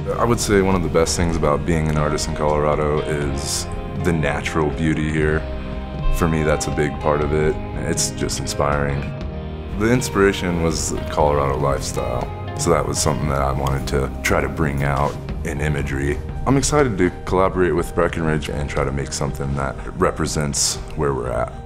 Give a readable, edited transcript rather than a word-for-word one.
I would say one of the best things about being an artist in Colorado is the natural beauty here. For me, that's a big part of it. It's just inspiring. The inspiration was the Colorado lifestyle, so that was something that I wanted to try to bring out in imagery. I'm excited to collaborate with Breckenridge and try to make something that represents where we're at.